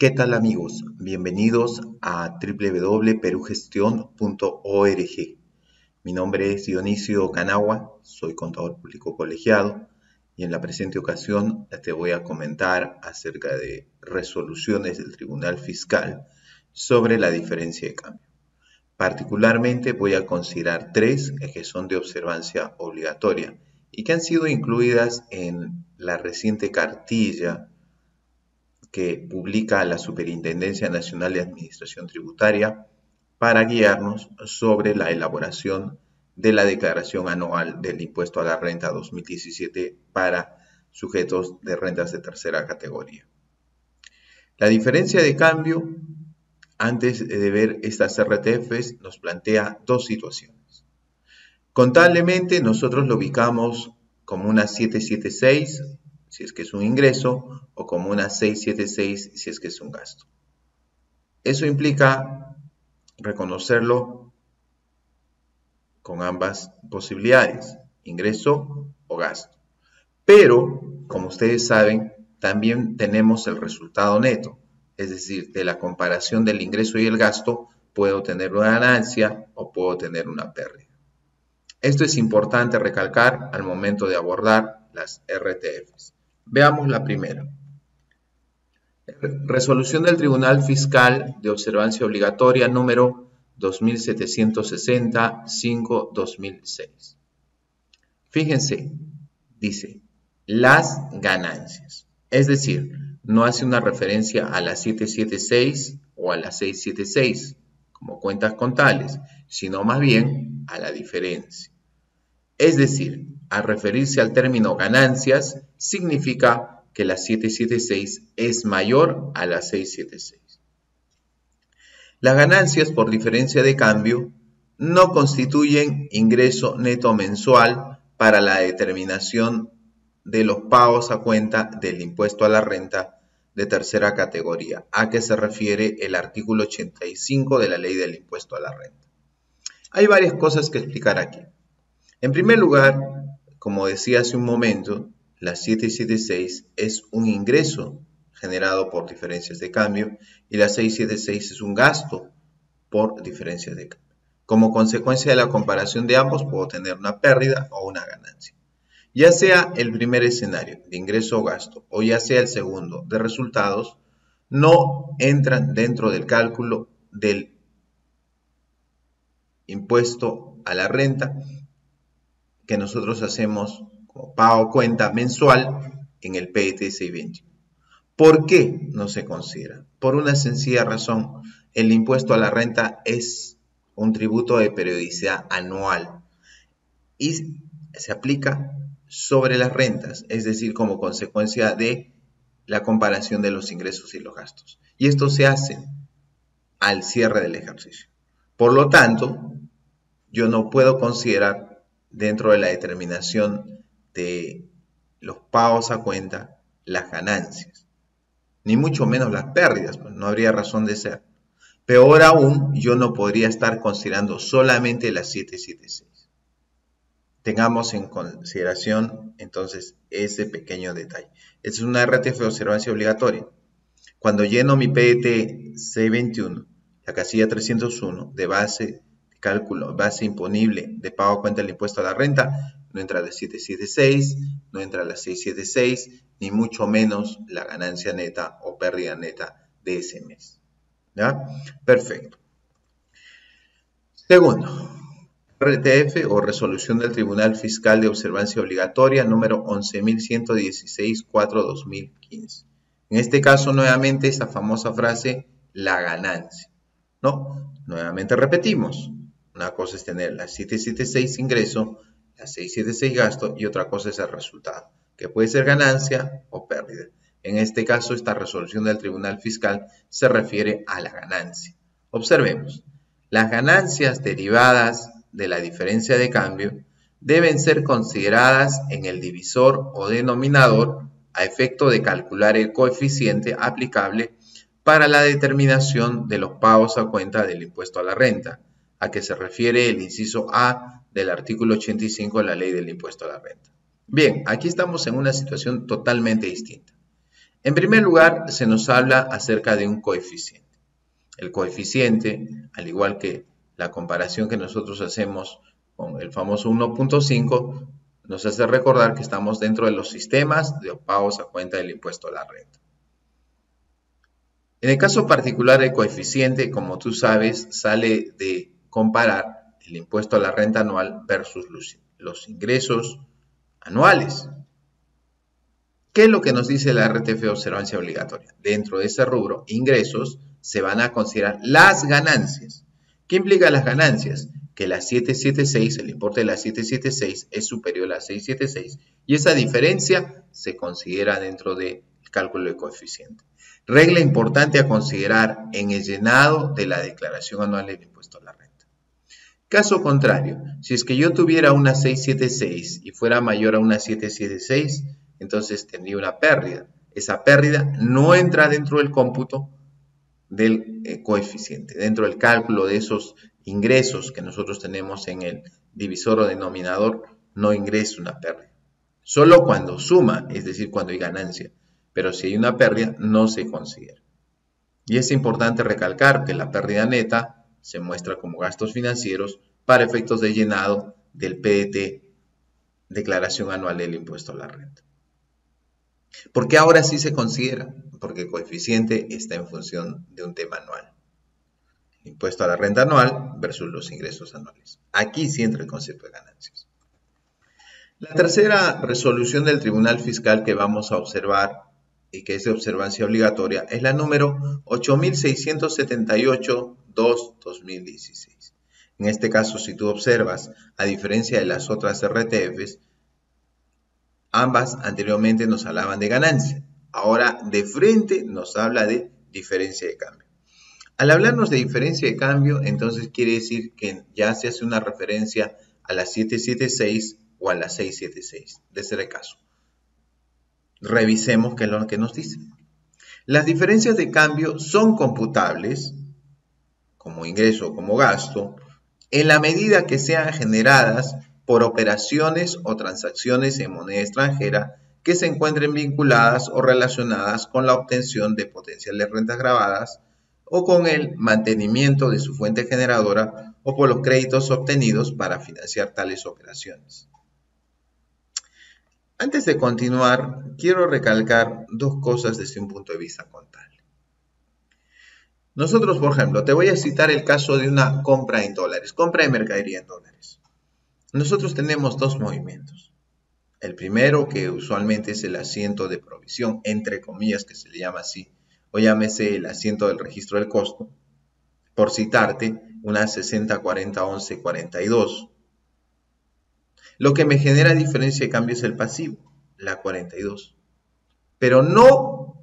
¿Qué tal amigos? Bienvenidos a www.perugestion.org. Mi nombre es Dionisio Canagua, soy contador público colegiado y en la presente ocasión te voy a comentar acerca de resoluciones del Tribunal Fiscal sobre la diferencia de cambio. Particularmente voy a considerar tres que son de observancia obligatoria y que han sido incluidas en la reciente cartilla que publica la Superintendencia Nacional de Administración Tributaria para guiarnos sobre la elaboración de la declaración anual del impuesto a la renta 2017 para sujetos de rentas de tercera categoría. La diferencia de cambio, antes de ver estas RTFs, nos plantea dos situaciones. Contablemente nosotros lo ubicamos como una 776 si es que es un ingreso, o como una 676 si es que es un gasto. Eso implica reconocerlo con ambas posibilidades, ingreso o gasto. Pero, como ustedes saben, también tenemos el resultado neto, es decir, de la comparación del ingreso y el gasto, puedo tener una ganancia o puedo tener una pérdida. Esto es importante recalcar al momento de abordar las RTFs. Veamos la primera. Resolución del Tribunal Fiscal de Observancia Obligatoria número 2760-5-2006. Fíjense, dice, las ganancias. Es decir, no hace una referencia a la 776 o a la 676 como cuentas contables, sino más bien a la diferencia. Es decir, al referirse al término ganancias, significa que la 776 es mayor a la 676. Las ganancias por diferencia de cambio no constituyen ingreso neto mensual para la determinación de los pagos a cuenta del impuesto a la renta de tercera categoría, a que se refiere el artículo 85 de la Ley del Impuesto a la Renta. Hay varias cosas que explicar aquí. En primer lugar, como decía hace un momento, la 776 es un ingreso generado por diferencias de cambio y la 676 es un gasto por diferencias de cambio. Como consecuencia de la comparación de ambos, puedo tener una pérdida o una ganancia. Ya sea el primer escenario de ingreso o gasto o ya sea el segundo de resultados, no entran dentro del cálculo del impuesto a la renta que nosotros hacemos como pago cuenta mensual en el PET 621. ¿Por qué no se considera? Por una sencilla razón, el impuesto a la renta es un tributo de periodicidad anual y se aplica sobre las rentas, es decir, como consecuencia de la comparación de los ingresos y los gastos. Y esto se hace al cierre del ejercicio. Por lo tanto, yo no puedo considerar dentro de la determinación de los pagos a cuenta las ganancias, ni mucho menos las pérdidas, pues no habría razón de ser. Peor aún, yo no podría estar considerando solamente las 776. Tengamos en consideración entonces ese pequeño detalle. Esta es una RTF de observancia obligatoria. Cuando lleno mi PET 621, la casilla 301 de base cálculo, base imponible de pago a cuenta del impuesto a la renta, no entra la 776, no entra la 676, ni mucho menos la ganancia neta o pérdida neta de ese mes. ¿Ya? Perfecto. Segundo, RTF o Resolución del Tribunal Fiscal de Observancia Obligatoria número 11.116-4-2015. En este caso, nuevamente, esta famosa frase, la ganancia. ¿No? Nuevamente repetimos. Una cosa es tener la 776 ingreso, la 676 gasto y otra cosa es el resultado, que puede ser ganancia o pérdida. En este caso, esta resolución del Tribunal Fiscal se refiere a la ganancia. Observemos, las ganancias derivadas de la diferencia de cambio deben ser consideradas en el divisor o denominador a efecto de calcular el coeficiente aplicable para la determinación de los pagos a cuenta del impuesto a la renta, a que se refiere el inciso A del artículo 85 de la Ley del Impuesto a la Renta. Bien, aquí estamos en una situación totalmente distinta. En primer lugar, se nos habla acerca de un coeficiente. El coeficiente, al igual que la comparación que nosotros hacemos con el famoso 1.5, nos hace recordar que estamos dentro de los sistemas de pagos a cuenta del impuesto a la renta. En el caso particular del coeficiente, como tú sabes, sale de comparar el impuesto a la renta anual versus los ingresos anuales. ¿Qué es lo que nos dice la RTF de observancia obligatoria? Dentro de ese rubro, ingresos, se van a considerar las ganancias. ¿Qué implica las ganancias? Que la 776, el importe de la 776 es superior a la 676 y esa diferencia se considera dentro del cálculo del coeficiente. Regla importante a considerar en el llenado de la declaración anual del impuesto a la renta. Caso contrario, si es que yo tuviera una 676 y fuera mayor a una 776, entonces tendría una pérdida. Esa pérdida no entra dentro del cómputo del coeficiente, dentro del cálculo de esos ingresos que nosotros tenemos en el divisor o denominador, no ingresa una pérdida. Solo cuando suma, es decir, cuando hay ganancia, pero si hay una pérdida, no se considera. Y es importante recalcar que la pérdida neta se muestra como gastos financieros para efectos de llenado del PDT, declaración anual del impuesto a la renta. ¿Por qué ahora sí se considera? Porque el coeficiente está en función de un tema anual. El impuesto a la renta anual versus los ingresos anuales. Aquí sí entra el concepto de ganancias. La tercera resolución del Tribunal Fiscal que vamos a observar y que es de observancia obligatoria es la número 8678-2016. En este caso, si tú observas, a diferencia de las otras RTFs, ambas anteriormente nos hablaban de ganancia. Ahora de frente nos habla de diferencia de cambio. Al hablarnos de diferencia de cambio, entonces quiere decir que ya se hace una referencia a la 776 o a la 676. De ser el caso. Revisemos qué es lo que nos dice. Las diferencias de cambio son computables, como ingreso o como gasto, en la medida que sean generadas por operaciones o transacciones en moneda extranjera que se encuentren vinculadas o relacionadas con la obtención de potenciales rentas gravadas o con el mantenimiento de su fuente generadora o por los créditos obtenidos para financiar tales operaciones. Antes de continuar, quiero recalcar dos cosas desde un punto de vista contable. Nosotros, por ejemplo, te voy a citar el caso de una compra en dólares, compra de mercadería en dólares. Nosotros tenemos dos movimientos. El primero, que usualmente es el asiento de provisión, entre comillas, que se le llama así, o llámese el asiento del registro del costo, por citarte, una 60-40-11-42. Lo que me genera diferencia de cambio es el pasivo, la 42. Pero no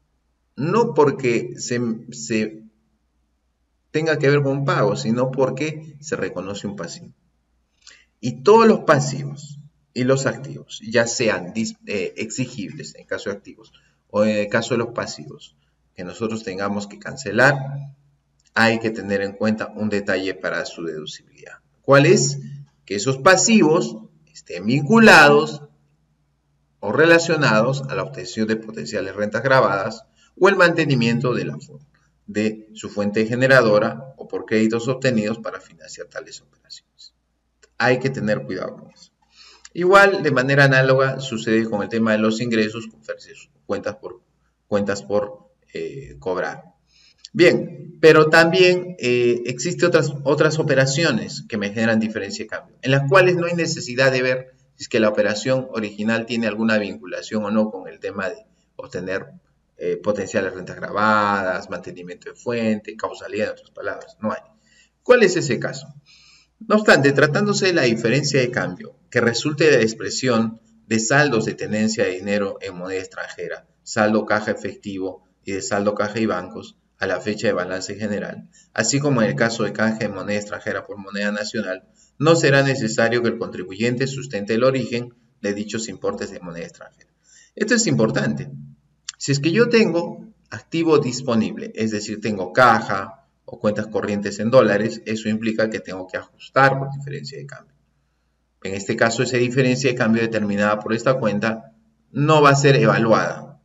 porque se tenga que ver con un pago, sino porque se reconoce un pasivo. Y todos los pasivos y los activos, ya sean exigibles en el caso de activos o en el caso de los pasivos, que nosotros tengamos que cancelar, hay que tener en cuenta un detalle para su deducibilidad. ¿Cuál es? Que esos pasivos estén vinculados o relacionados a la obtención de potenciales rentas gravadas o el mantenimiento de su fuente generadora o por créditos obtenidos para financiar tales operaciones. Hay que tener cuidado con eso. Igual, de manera análoga, sucede con el tema de los ingresos, cuentas por cobrar. Bien, pero también existen otras operaciones que me generan diferencia de cambio, en las cuales no hay necesidad de ver si es que la operación original tiene alguna vinculación o no con el tema de obtener potenciales rentas gravadas, mantenimiento de fuente, causalidad, en otras palabras, no hay. ¿Cuál es ese caso? No obstante, tratándose de la diferencia de cambio que resulte de la expresión de saldos de tenencia de dinero en moneda extranjera, saldo caja efectivo y de saldo caja y bancos, a la fecha de balance general, así como en el caso de canje de moneda extranjera por moneda nacional, no será necesario que el contribuyente sustente el origen de dichos importes de moneda extranjera. Esto es importante. Si es que yo tengo activo disponible, es decir, tengo caja o cuentas corrientes en dólares, eso implica que tengo que ajustar por diferencia de cambio. En este caso, esa diferencia de cambio determinada por esta cuenta no va a ser evaluada,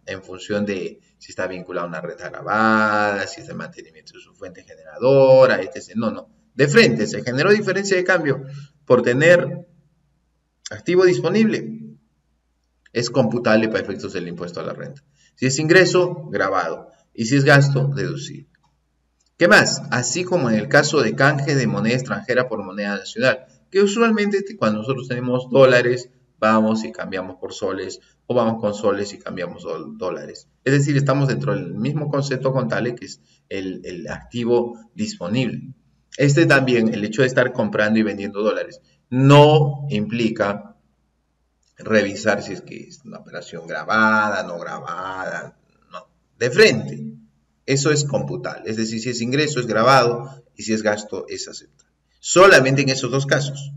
en función de si está vinculado a una renta grabada, si es el mantenimiento de su fuente generadora, etc. No. De frente, se generó diferencia de cambio por tener activo disponible. Es computable para efectos del impuesto a la renta. Si es ingreso, grabado. Y si es gasto, deducible. ¿Qué más? Así como en el caso de canje de moneda extranjera por moneda nacional, que usualmente cuando nosotros tenemos dólares, vamos y cambiamos por soles, o vamos con soles y cambiamos dólares. Es decir, estamos dentro del mismo concepto contable que es el activo disponible. Este también, el hecho de estar comprando y vendiendo dólares, no implica revisar si es que es una operación grabada, no grabada, no, de frente. Eso es computable, es decir, si es ingreso es grabado y si es gasto es aceptable. Solamente en esos dos casos.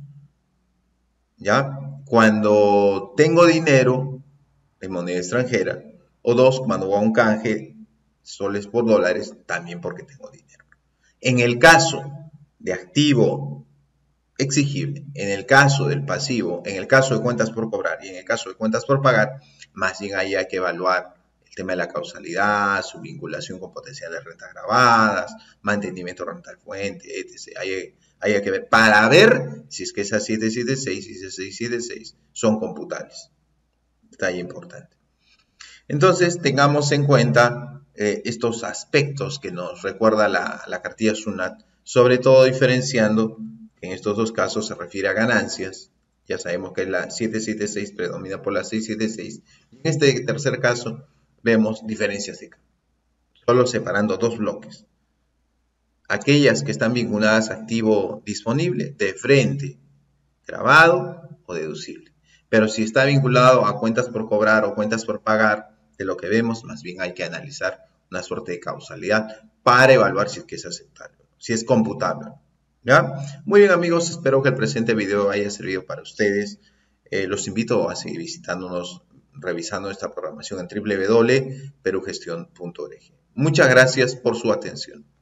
¿Ya? Cuando tengo dinero en moneda extranjera, o dos, cuando hago un canje soles por dólares, también porque tengo dinero. En el caso de activo exigible, en el caso del pasivo, en el caso de cuentas por cobrar y en el caso de cuentas por pagar, más bien ahí hay que evaluar el tema de la causalidad, su vinculación con potenciales rentas grabadas, mantenimiento de renta fuente, etc. Hay que ver para ver si es que esas 776 y esas 676 son computables. Detalle importante. Entonces, tengamos en cuenta estos aspectos que nos recuerda la cartilla SUNAT, sobre todo diferenciando que en estos dos casos se refiere a ganancias. Ya sabemos que la 776 predomina por la 676. En este tercer caso, vemos diferencias de cambio, solo separando dos bloques. Aquellas que están vinculadas a activo disponible, de frente, grabado o deducible. Pero si está vinculado a cuentas por cobrar o cuentas por pagar, de lo que vemos, más bien hay que analizar una suerte de causalidad para evaluar si es que es aceptable, si es computable. ¿Ya? Muy bien, amigos, espero que el presente video haya servido para ustedes. Los invito a seguir visitándonos, revisando esta programación en www.perugestión.org. Muchas gracias por su atención.